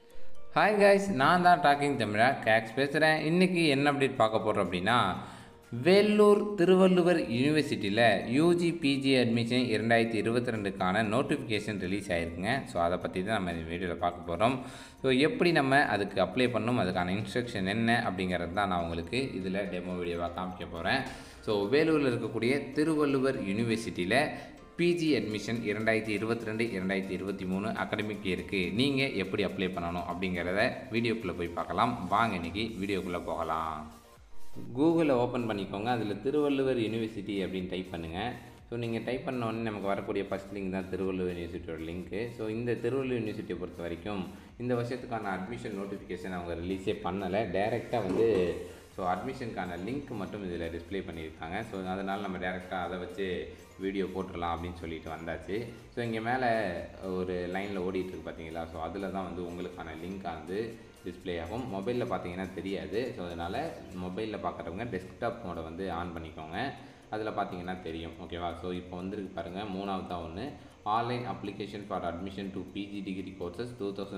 Hi guys, நான் தான் docking தமிழா cakes பேசுகிறேன். இன்றைக்கி என்ன அப்டேட் பார்க்க போகிறோம் அப்படின்னா, வேலூர் திருவள்ளுவர் யூனிவர்சிட்டியில் யூஜி பிஜி அட்மிஷன் 2022க்கான நோட்டிஃபிகேஷன் ரிலீஸ் ஆகிருக்குங்க. ஸோ அதை பற்றி தான் நம்ம இந்த வீடியோவில் பார்க்க போகிறோம். ஸோ எப்படி நம்ம அதுக்கு அப்ளை பண்ணணும், அதுக்கான இன்ஸ்ட்ரக்ஷன் என்ன அப்படிங்கிறது தான் நான் உங்களுக்கு இதில் டெமோ வீடியோவாக காமிக்க போகிறேன். ஸோ வேலூரில் இருக்கக்கூடிய திருவள்ளுவர் யூனிவர்சிட்டியில் பிஜி அட்மிஷன் 2022-2023 அகாடமிக் இயருக்கு நீங்கள் எப்படி அப்ளை பண்ணணும் அப்படிங்கிறத வீடியோக்குள்ளே போய் பார்க்கலாம். வாங்க இன்றைக்கி வீடியோக்குள்ளே போகலாம். கூகுளில் ஓப்பன் பண்ணிக்கோங்க. அதில் திருவள்ளுவர் யூனிவர்சிட்டி அப்படின்னு டைப் பண்ணுங்கள். ஸோ நீங்கள் டைப் பண்ணோடனே நமக்கு வரக்கூடிய ஃபஸ்ட் லிங்க் தான் திருவள்ளுவர் யூனிவர்சிட்டியோட லிங்க்கு. ஸோ இந்த திருவள்ளுவர் யூனிவர்சிட்டியை பொறுத்த வரைக்கும் இந்த வருஷத்துக்கான அட்மிஷன் நோட்டிஃபிகேஷன் அவங்க ரிலீஸே பண்ணலை. டைரெக்டாக வந்து ஸோ அட்மிஷனுக்கான லிங்க் மட்டும் இதில் டிஸ்பிளே பண்ணியிருக்காங்க. ஸோ அதனால் நம்ம டேரெக்டாக அதை வச்சு வீடியோ போட்டுடலாம் அப்படின்னு சொல்லிட்டு வந்தாச்சு. ஸோ இங்கே மேலே ஒரு லைனில் ஓடிட்டுருக்கு பார்த்தீங்களா, ஸோ அதில் தான் வந்து உங்களுக்கான லிங்க் வந்து டிஸ்பிளே ஆகும். மொபைலில் பார்த்தீங்கன்னா தெரியாது. ஸோ அதனால் மொபைலில் பார்க்குறவங்க டெஸ்க்டாப் மோடை வந்து ஆன் பண்ணிக்கோங்க. அதில் பார்த்தீங்கன்னா தெரியும். ஓகேவா? ஸோ இப்போ வந்துருக்கு பாருங்கள், மூணாவது தான் ஒன்று, online application for admission to PG degree courses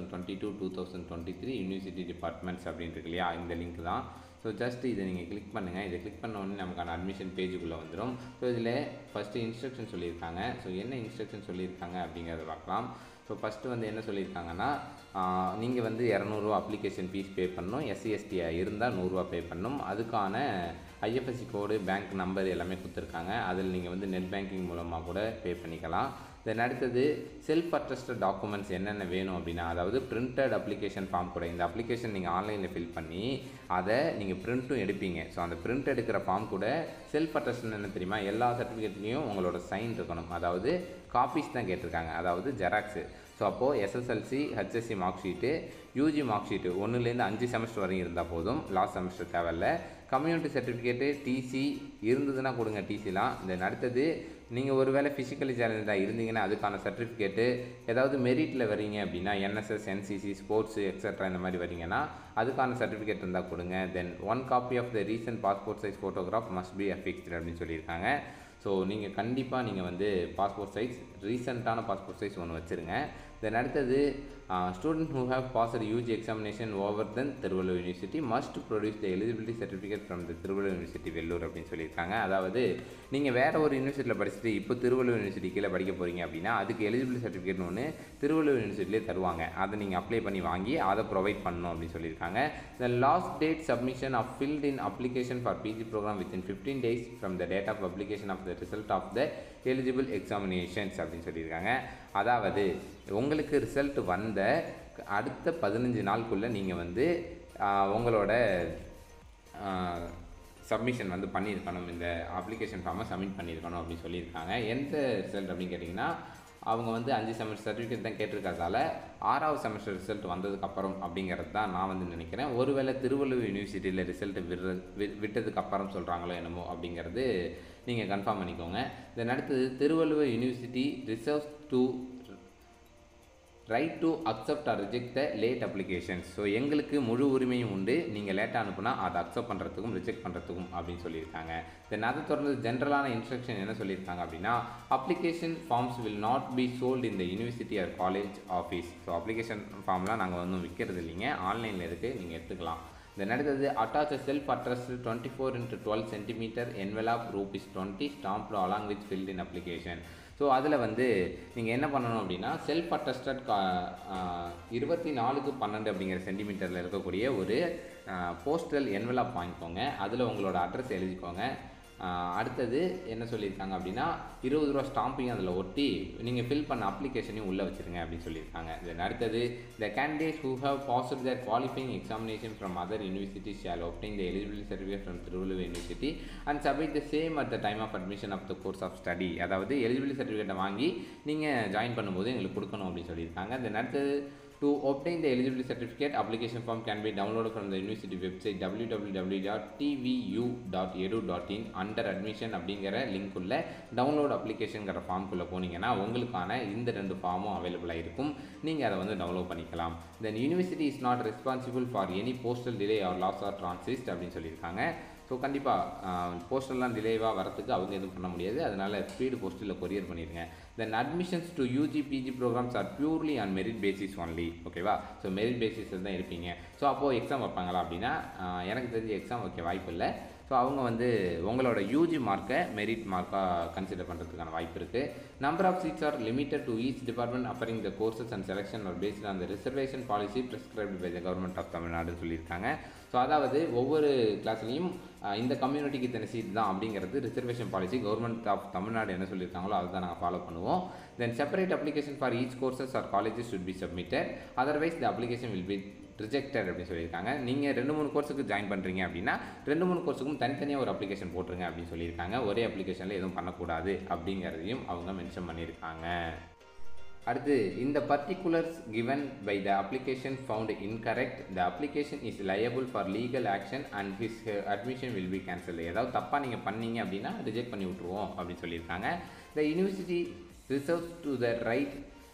2022-2023 university departments அப்படின்ட்டு இருக்கு இல்லையா, இந்த லிங்க் தான். ஸோ ஜஸ்ட் இதை நீங்கள் கிளிக் பண்ணுங்கள். இதை கிளிக் பண்ண உடனே நமக்கான அட்மிஷன் பேஜுக்குள்ளே வந்துடும். ஸோ இதில் ஃபஸ்ட்டு இன்ஸ்ட்ரக்ஷன் சொல்லியிருக்காங்க. ஸோ என்ன இன்ஸ்ட்ரக்ஷன் சொல்லியிருக்காங்க அப்படிங்கிறத பார்க்கலாம். ஸோ ஃபஸ்ட்டு வந்து என்ன சொல்லியிருக்காங்கன்னா, நீங்கள் வந்து 200 அப்ளிகேஷன் ஃபீஸ் பே பண்ணணும். SC/ST இருந்தால் 100 பே பண்ணணும். அதுக்கான IFSC கோடு, பேங்க் நம்பர் எல்லாமே கொடுத்துருக்காங்க. அதில் நீங்கள் வந்து நெட் பேங்கிங் மூலமாக கூட பே பண்ணிக்கலாம். தென் அடுத்தது செல்ஃப் அட்டஸ்டட் டாக்குமெண்ட்ஸ் என்னென்ன வேணும் அப்படின்னா, அதாவது பிரிண்டட் அப்ளிகேஷன் ஃபார்ம் கூட, இந்த அப்ளிகேஷன் நீங்கள் ஆன்லைனில் ஃபில் பண்ணி அதை நீங்கள் பிரிண்ட்டும் எடுப்பீங்க. ஸோ அந்த பிரிண்ட் எடுக்கிற ஃபார்ம் கூட செல்ஃப் அட்டஸ்டட் என்ன தெரியுமா, எல்லா சர்டிஃபிகேட்லேயும் உங்களோட சைன் இருக்கணும். அதாவது காப்பீஸ் தான் கேட்டிருக்காங்க, அதாவது ஜெராக்ஸு. ஸோ அப்போது SSLC HSC mark sheet, UG mark sheet 1லேருந்து 5 செமஸ்டர் வரையும் இருந்தால் போதும். லாஸ்ட் செமஸ்டர் தேவையில்லை. கம்யூனிட்டி சர்டிஃபிகேட்டு, டிசி இருந்ததுன்னா கொடுங்க, டிசிலாம். தென் அடுத்தது நீங்கள் ஒரு வேளை ஃபிசிக்கலி சேலஞ்சாக இருந்தீங்கன்னா அதுக்கான சர்டிஃபிகேட்டு, ஏதாவது மெரிட்டில் வரீங்க அப்படின்னா NSS, NCC, ஸ்போர்ட்ஸு எக்ஸட்ரா இந்த மாதிரி வரீங்கன்னா அதுக்கான சர்டிஃபிகேட் இருந்தால் கொடுங்க. Then 1 copy of the recent passport size photograph must be affixed அப்படின்னு சொல்லியிருக்காங்க. ஸோ நீங்கள் கண்டிப்பாக நீங்கள் வந்து பாஸ்போர்ட் சைஸ், ரீசெண்டான பாஸ்போர்ட் சைஸ் ஒன்று வச்சுருங்க. தென் அடுத்தது student who have passed UG examination over then Thiruvalluvar university must produce the eligibility certificate from the Thiruvalluvar university Vellore அப்படின்னு சொல்லியிருக்காங்க. அதாவது நீங்கள் வேறு ஒரு யூனிவர்சிட்டியில் படிச்சுட்டு இப்போ திருவள்ளுவர் யூனிவர்சிட்டி கீழே படிக்க போகிறீங்க அப்படின்னா அதுக்கு எலிஜிபிலிட்டி சர்டிஃபிகேட்னு ஒன்று திருவள்ளுவர் யூனிவர்சிட்டிலே தருவாங்க. அதை நீங்கள் அப்ளை பண்ணி வாங்கி அதை ப்ரொவைட் பண்ணணும் அப்படின்னு சொல்லியிருக்காங்க. The last date submission of filled in application for PG program within 15 days from the date of publication of the result of the eligible examinations அப்படின்னு சொல்லியிருக்காங்க. அதாவது உங்களுக்கு ரிசல்ட் வந்த அடுத்த 15 நாளுக்குள்ளே நீங்கள் வந்து உங்களோட சப்மிஷன் வந்து பண்ணியிருக்கணும், இந்த அப்ளிகேஷன் ஃபார்மை சப்மிட் பண்ணியிருக்கணும் அப்படின்னு சொல்லியிருக்காங்க. எந்த ரிசல்ட் அப்படின்னு கேட்டிங்கன்னா, அவங்க வந்து 5 செமஸ்டர் சர்டிஃபிகேட் தான் கேட்டிருக்கிறதால 6வது செமஸ்டர் ரிசல்ட் வந்ததுக்கப்புறம் அப்படிங்கிறது தான் நான் வந்து நினைக்கிறேன். ஒருவேளை திருவள்ளுவர் யூனிவர்சிட்டியில் ரிசல்ட் விட்டதுக்கப்புறம் சொல்கிறாங்களோ என்னமோ அப்படிங்கிறது நீங்கள் கன்ஃபார்ம் பண்ணிக்கோங்க. தென் அடுத்தது Thiruvalluvar university reserves to right to accept or reject the late applications. So எங்களுக்கு முழு உரிமையும் உண்டு, நீங்கள் லேட்டாக அனுப்புனா அதை அக்செப்ட் பண்ணுறதுக்கும் ரிஜெக்ட் பண்ணுறதுக்கும் அப்படின்னு சொல்லியிருக்காங்க. தென் அதை தொடர்ந்து ஜென்ரலான இன்ஸ்ட்ரக்ஷன் என்ன சொல்லியிருக்காங்க அப்படின்னா, application forms will not be sold in the university or college office. So application ஃபார்ம்லாம் நாங்கள் ஒன்றும் விற்கிறது இல்லைங்க, ஆன்லைனில் இருக்குது, நீங்கள் எடுத்துக்கலாம். தென் அடுத்தது attach self address 24x12 cm envelope ₹20 stamped along with filled in application. So அதில் வந்து நீங்கள் என்ன பண்ணணும் அப்படின்னா, செல்ஃப் அட்டஸ்டட் 24x12 அப்படிங்கிற சென்டிமீட்டரில் இருக்கக்கூடிய ஒரு போஸ்டல் என்வெலப் வாங்கிக்கோங்க. அதில் உங்களோட அட்ரஸ் எழுதிக்கோங்க. அடுத்தது என்ன சொல்லியிருக்காங்க அப்படின்னா, ₹20 ஸ்டாம்பையும் அதில் ஒட்டி நீங்கள் ஃபில் பண்ண அப்ளிகேஷனையும் உள்ளே வச்சுருங்க அப்படின்னு சொல்லியிருக்காங்க. தென் அடுத்தது the candidates who have passed their qualifying examination from other universities shall obtain the eligibility certificate from Thiruvalluvar university and submit the same at the time of admission of the course of study. அதாவது eligibility சர்டிஃபிகேட்டை வாங்கி நீங்கள் join பண்ணும்போது எங்களுக்கு கொடுக்கணும் அப்படின்னு சொல்லியிருக்காங்க. Then அடுத்தது to obtain the eligibility certificate, application form can be downloaded from the university website www.tvu.edu.in under admission அப்படிங்கிற லிங்க் உள்ள டவுன்லோட் அப்ளிகேஷன்ங்கிற ஃபார்முக்குள்ளே போனீங்கன்னா உங்களுக்கான இந்த 2 ஃபார்மும் அவைலபிளாக இருக்கும். நீங்கள் அதை வந்து டவுன்லோட் பண்ணிக்கலாம். Then university is not responsible for any postal delay or loss or transit அப்படின்னு சொல்லியிருக்காங்க. ஸோ கண்டிப்பாக போஸ்டர்லாம் டிலேவாக வரத்துக்கு அவங்க எதுவும் பண்ண முடியாது. அதனால் ஸ்பீடு போஸ்ட்டில் கொரியர் பண்ணிடுங்க. Then admissions to UG PG programs are purely on merit basis only. ஓகேவா? ஸோ மெரிட் பேசிஸில் தான் இருப்பீங்க. ஸோ அப்போது எக்ஸாம் வைப்பாங்களா அப்படின்னா எனக்கு தெரிஞ்ச எக்ஸாம் வைக்க வாய்ப்பு இல்லை. ஸோ அவங்க வந்து உங்களோட யூஜி மார்க்கை மெரிட் மார்க்காக கன்சிடர் பண்ணுறதுக்கான வாய்ப்பு இருக்குது. Number of seats are limited to each department offering the courses and selection are based on the reservation policy prescribed by the government of தமிழ்நாடுன்னு சொல்லியிருக்காங்க. ஸோ அதாவது ஒவ்வொரு கிளாஸ்லையும் இந்த கம்யூனிட்டிக்கு இத்தனை சீட் தான் அப்படிங்கிறது reservation policy government of Tamil Nadu என்ன சொல்லியிருக்காங்களோ அதை தான் நாங்கள் ஃபாலோ பண்ணுவோம். Then separate application for each courses or colleges should be submitted, otherwise the application will be rejected அப்படின்னு சொல்லியிருக்காங்க. நீங்கள் 2-3 கோர்ஸுக்கு ஜாயின் பண்ணுறீங்க அப்படின்னா 2-3 கோர்ஸுக்கும் தனித்தனியாக ஒரு அப்ளிகேஷன் போட்டுருங்க அப்படின்னு சொல்லியிருக்காங்க. ஒரே அப்ளிகேஷனில் எதுவும் பண்ணக்கூடாது அப்படிங்கிறதையும் அவங்க மென்ஷன் பண்ணியிருக்காங்க. அடுத்து, இந்த particulars given by the application found incorrect, the application is liable for legal action and his admission will be cancelled. ஏதாவது தப்பாக நீங்கள் பண்ணீங்க அப்படின்னா ரிஜெக்ட் பண்ணி விட்ருவோம் அப்படின்னு சொல்லியிருக்காங்க. The university reserves to the right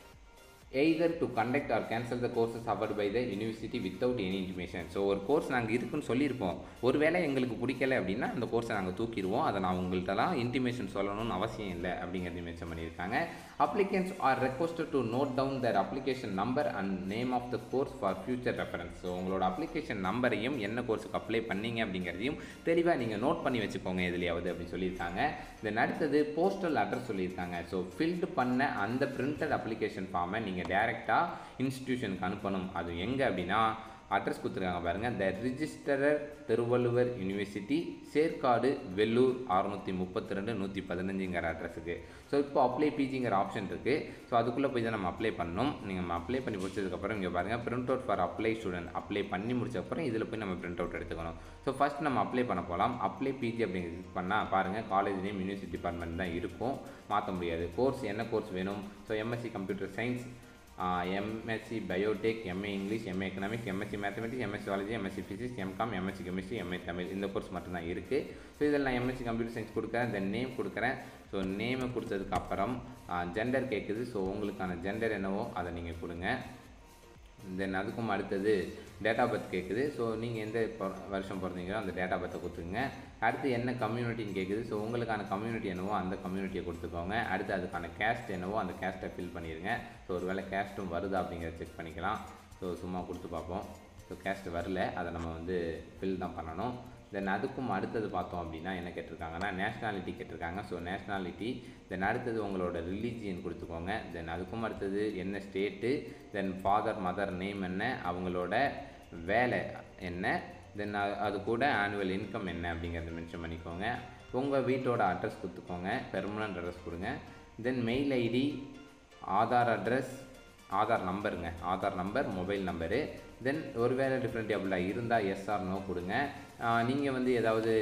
either to conduct or cancel the courses offered by the university without any intimation. So ஒரு கோர்ஸ் நாங்கள் இருக்குன்னு சொல்லியிருப்போம், ஒருவேளை எங்களுக்கு பிடிக்கலை அப்படின்னா அந்த கோர்ஸை நாங்கள் தூக்கிடுவோம். அதை நான் உங்கள்கிட்டலாம் இன்டிமேஷன் சொல்லணும்னு அவசியம் இல்லை அப்படிங்கிறது மென்ஷன் பண்ணியிருக்காங்க. Applicants are requested to note down their application number and name of the course for future reference. So உங்களோட அப்ளிகேஷன் நம்பரையும் என்ன கோர்ஸுக்கு அப்ளை பண்ணீங்க அப்படிங்கிறதையும் தெளிவாக நீங்கள் நோட் பண்ணி வச்சுக்கோங்க எதுலையாவது அப்படின்னு சொல்லியிருக்காங்க. தென் அடுத்தது போஸ்டல் அட்ரஸ் சொல்லியிருக்காங்க. ஸோ ஃபில்டு பண்ண அந்த பிரிண்டட் அப்ளிகேஷன் ஃபார்மை நீங்கள் டேரெக்டாக இன்ஸ்டிடியூஷனுக்கு அனுப்பணும். அது எங்கே அப்படின்னா அட்ரஸ் கொடுத்துருக்காங்க பாருங்கள், the registrar Thiruvalluvar university, Serkadu, Vellore 632 115ங்கிற அட்ரஸுக்கு. ஸோ இப்போ அப்ளை பிஜிங்கிற ஆப்ஷன் இருக்குது. ஸோ அதுக்குள்ளே போய் தான் நம்ம அப்ளை பண்ணணும். நீங்கள் அப்ளை பண்ணி முடிச்சதுக்கப்புறம் இங்கே பாருங்கள் print out for apply student. Apply பண்ணி முடிச்சக்கப்புறம் இதில் போய் நம்ம பிரிண்ட் அவுட் எடுத்துக்கணும். ஸோ ஃபஸ்ட் நம்ம அப்ளை பண்ண போகலாம். அப்ளை பிஜி அப்படிங்கிறது கிளிக் பண்ணால் பாருங்கள் காலேஜ் நேம் யூனிவர்சிட்டி டிபார்ட்மெண்ட் தான் இருக்கும், மாற்ற முடியாது. கோர்ஸ் என்ன கோர்ஸ் வேணும்? So MSc computer science, MSc biotech, MA English, MA economics, MSc mathematics, MSc zoology, MSc physics, MCom, MSc chemistry, MA Tamil, இந்த கோர்ஸ் மட்டும்தான் இருக்குது. ஸோ இதில் நான் எம்எஸ்சி கம்ப்யூட்டர் சயின்ஸ் கொடுக்குறேன், தென் நேம் கொடுக்குறேன். ஸோ நேமை கொடுத்ததுக்கு அப்புறம் ஜெண்டர் கேட்குது. ஸோ உங்களுக்கான ஜெண்டர் என்னவோ அதை நீங்கள் கொடுங்க. தென் அதுக்கும் அடுத்தது டேட் ஆஃப் பர்த் கேட்குது. ஸோ நீங்கள் எந்த வருஷம் பிறந்தீங்களோ அந்த டேட் ஆஃப் பர்த்தை கொடுத்துங்க. அடுத்து என்ன கம்யூனிட்டின்னு கேட்குது. ஸோ உங்களுக்கான கம்யூனிட்டி என்னவோ அந்த கம்யூனிட்டியை கொடுத்துக்கோங்க. அடுத்து அதுக்கான கேஸ்ட் என்னவோ அந்த கேஸ்ட்டை ஃபில் பண்ணிடுங்க. ஸோ ஒரு வேளை கேஸ்ட்டும் வருதா அப்படிங்கிறத செக் பண்ணிக்கலாம். ஸோ சும்மா கொடுத்து பார்ப்போம். ஸோ கேஸ்ட் வரல, அதை நம்ம வந்து ஃபில் தான் பண்ணணும். தென் அதுக்கும் அடுத்தது பார்த்தோம் அப்படின்னா என்ன கேட்டிருக்காங்கன்னா நேஷ்னாலிட்டி கேட்டிருக்காங்க. ஸோ நேஷ்னாலிட்டி, தென் அடுத்தது உங்களோட ரிலீஜியன் கொடுத்துக்கோங்க. தென் அதுக்கும் அடுத்தது என்ன state, then father mother name என்ன, அவங்களோட வேலை என்ன, தென் அது கூட ஆனுவல் இன்கம் என்ன அப்படிங்கிறத மென்ஷன் பண்ணிக்கோங்க. உங்கள் வீட்டோட அட்ரஸ் கொடுத்துக்கோங்க, பெர்மனண்ட் அட்ரஸ் கொடுங்க. Then mail ID, Aadhaar address, Aadhaar நம்பருங்க, Aadhaar number, mobile number. Then ஒரு வேளை டிஃப்ரெண்ட் அப்படிலாம் இருந்தால் எஸ் ஆர் நோ கொடுங்க. நீங்கள் வந்து ஏதாவது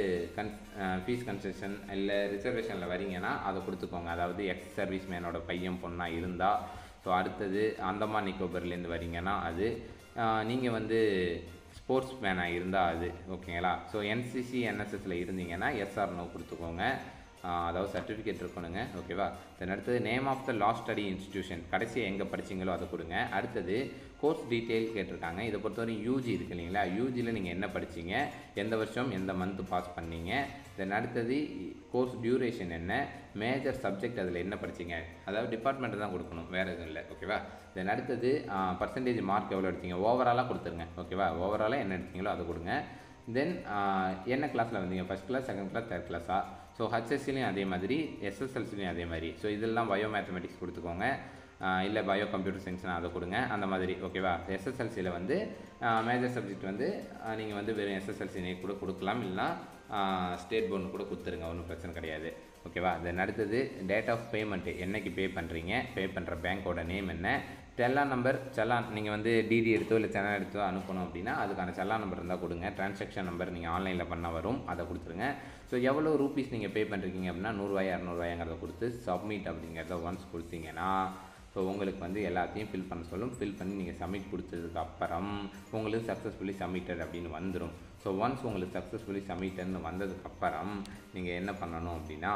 ஃபீஸ் கன்செஷன் இல்லை ரிசர்வேஷனில் வரீங்கன்னா அதை கொடுத்துக்கோங்க. அதாவது எக்ஸ் சர்வீஸ் மேனோட பையன் பொண்ணாக இருந்தால். ஸோ அடுத்தது அந்தமான் நிக்கோபர்லேருந்து வரீங்கன்னா அது, நீங்கள் வந்து ஸ்போர்ட்ஸ் மேனாக இருந்தால் அது, ஓகேங்களா. ஸோ என்சிசி என்எஸ்எஸில் இருந்தீங்கன்னா எஸ்ஆர் நோ கொடுத்துக்கோங்க. அதாவது சர்டிஃபிகேட் இருக்கணுங்க, ஓகேவா. தென் அடுத்தது name of the last study institution, கடைசியாக எங்கே படிச்சிங்களோ அதை கொடுங்க. அடுத்தது கோர்ஸ் டீட்டெயில் கேட்டிருக்காங்க. இதை பொறுத்தவரை யூஜி இருக்கு இல்லைங்களா, யூஜியில் நீங்கள் என்ன படிச்சிங்க, எந்த வருஷம் எந்த மந்த்து பாஸ் பண்ணீங்க. தென் அடுத்தது கோர்ஸ் டியூரேஷன் என்ன, மேஜர் சப்ஜெக்ட் அதில் என்ன படிச்சிங்க, அதாவது டிபார்ட்மெண்ட்டு தான் கொடுக்கணும், வேறு எதுவும் இல்லை, ஓகேவா. தென் அடுத்தது பர்சன்டேஜ் மார்க் எவ்வளோ எடுத்தீங்க, ஓவராலாக கொடுத்துருங்க, ஓகேவா. ஓவராலாக என்ன எடுத்தீங்களோ அதை கொடுங்க. தென் என்ன கிளாஸில் வந்தீங்க, first class, second class, third கிளாஸா. ஸோ ஹச்எஸ்சிலையும் அதே மாதிரி, எஸ்எஸ்எல்சிலையும் அதே மாதிரி. ஸோ இதெல்லாம் பயோ மேத்தமெட்டிக்ஸ் கொடுத்துக்கோங்க, இல்லை பயோ கம்ப்யூட்டர் சயின்ஸ்னால் அதை கொடுங்க, அந்த மாதிரி, ஓகேவா. எஸ்எஸ்எல்சியில் வந்து மேஜர் சப்ஜெக்ட் வந்து நீங்கள் வந்து வெறும் எஸ்எஸ்எல்சி கூட கொடுக்கலாம், இல்லைனா ஸ்டேட் போர்டு கூட கொடுத்துருங்க, ஒன்றும் பிரச்சனை கிடையாது, ஓகேவா. தென் அடுத்தது டேட் ஆஃப் பேமெண்ட்டு, என்றைக்கு பே பண்ணுறீங்க, பே பண்ணுற பேங்க்கோட நேம் என்ன, செல்லான் நம்பர், செல்லான் நீங்கள் வந்து டிடி எடுத்தோ இல்லை செல்லான் எடுத்தோ அனுப்பணும் அப்படின்னா அதுக்கான செல்லான் நம்பர் இருந்தால் கொடுங்க. டிரான்சாக்ஷன் நம்பர் நீங்கள் ஆன்லைனில் பண்ணால் வரும், அதை கொடுத்துருங்க. ஸோ எவ்வளோ ரூபீஸ் நீங்கள் பே பண்ணுறீங்க அப்படின்னா 100 200 கொடுத்து சப்மிட் அப்படிங்கிறத ஒன்ஸ் கொடுத்தீங்கன்னா ஸோ உங்களுக்கு வந்து எல்லாத்தையும் ஃபில் பண்ண சொல்லும். ஃபில் பண்ணி நீங்கள் சப்மிட் கொடுத்ததுக்கு அப்புறம் உங்களுக்கு சக்ஸஸ்ஃபுல்லி சப்மிட்டட் அப்படின்னு வந்துடும். ஸோ ஒன்ஸ் உங்களுக்கு சக்ஸஸ்ஃபுல்லி சப்மிட்டட்னு வந்ததுக்கப்புறம் நீங்கள் என்ன பண்ணணும் அப்படின்னா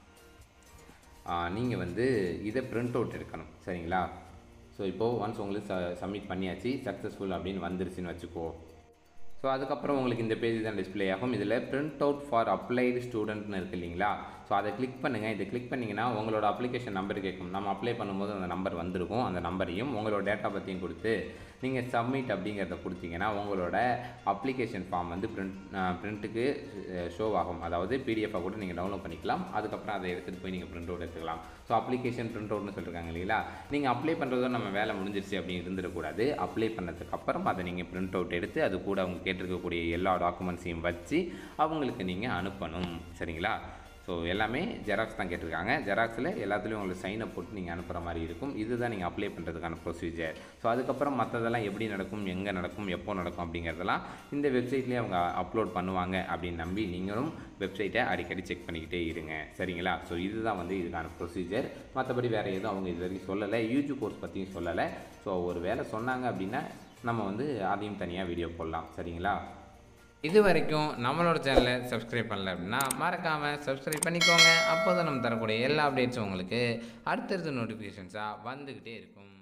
நீங்கள் வந்து இதை பிரிண்ட் அவுட் எடுக்கணும், சரிங்களா. ஸோ இப்போது ஒன்ஸ் உங்களுக்கு சப்மிட் பண்ணியாச்சு, சக்ஸஸ்ஃபுல் அப்படின்னு வந்துருச்சுன்னு வச்சுக்கோ. ஸோ ஸோ அதுக்கப்புறம் உங்களுக்கு இந்த பேஜ் தான் டிஸ்பிளே ஆகும். இதில் பிரிண்ட் அவுட் ஃபார் அப்ளைடு ஸ்டூடெண்ட்னு இருக்குது இல்லைங்களா? ஸோ அதை கிளிக் பண்ணுங்கள். இதை கிளிக் பண்ணிங்கன்னா உங்களோட அப்ளிகேஷன் நம்பர் கேட்கும். நம்ம அப்ளை பண்ணும்போது அந்த நம்பர் வந்திருக்கும். அந்த நம்பரையும் உங்களோட டேட்டா பற்றியும் கொடுத்து நீங்கள் சப்மிட் அப்படிங்கிறத கொடுத்தீங்கன்னா உங்களோட அப்ளிகேஷன் ஃபார்ம் வந்து பிரிண்ட்டுக்கு ஷோ ஆகும். அதாவது பிடிஎஃபாக கூட நீங்கள் டவுன்லோட் பண்ணிக்கலாம். அதுக்கப்புறம் அதை எடுத்துகிட்டு போய் நீங்கள் பிரிண்ட் அவுட் எடுத்துக்கலாம். ஸோ அப்ளிகேஷன் பிரிண்ட் அவுட்னு சொல்லியிருக்காங்க இல்லைங்களா? நீங்கள் அப்ளை பண்ணுறதோ நம்ம வேலை முடிஞ்சிருச்சு அப்படின்னு இருந்துடக்கூடாது. அப்ளை பண்ணதுக்கு அப்புறம் அதை நீங்கள் பிரிண்ட் அவுட் எடுத்து அது கூட அவங்க கேட்டிருக்கக்கூடிய எல்லா டாக்குமெண்ட்ஸையும் வச்சு அவங்களுக்கு நீங்கள் அனுப்பணும். சரிங்களா? ஸோ எல்லாமே ஜெராக்ஸ் தான் கேட்டிருக்காங்க. ஜெராக்ஸில் எல்லாத்துலேயும் உங்களுக்கு சைனை போட்டு நீங்கள் அனுப்புகிற மாதிரி இருக்கும். இதுதான் நீங்கள் அப்ளை பண்ணுறதுக்கான ப்ரொசீஜர். ஸோ அதுக்கப்புறம் மற்றதெல்லாம் எப்படி நடக்கும், எங்கே நடக்கும், எப்போ நடக்கும் அப்படிங்கிறதெல்லாம் இந்த வெப்சைட்லேயே அவங்க அப்லோட் பண்ணுவாங்க அப்படின்னு நம்பி நீங்களும் வெப்சைட்டை அடிக்கடி செக் பண்ணிக்கிட்டே இருங்க. சரிங்களா? ஸோ இதுதான் வந்து இதுக்கான ப்ரொசீஜர். மற்றபடி வேறு எதுவும் அவங்க இது வரைக்கும் சொல்லலை. யூடியூப் கோர்ஸ் பற்றியும் சொல்லலை. ஸோ ஒரு வேலை சொன்னாங்க அப்படின்னா நம்ம வந்து அதையும் தனியாக வீடியோ போடலாம். சரிங்களா? இது வரைக்கும் நம்மளோட சேனலை சப்ஸ்கிரைப் பண்ணல அப்படின்னா மறக்காமல் சப்ஸ்கிரைப் பண்ணிக்கோங்க. அப்போ தான் நம்ம தரக்கூடிய எல்லா அப்டேட்ஸும் உங்களுக்கு அடுத்தடுத்த நோட்டிஃபிகேஷன்ஸாக வந்துக்கிட்டே இருக்கும்.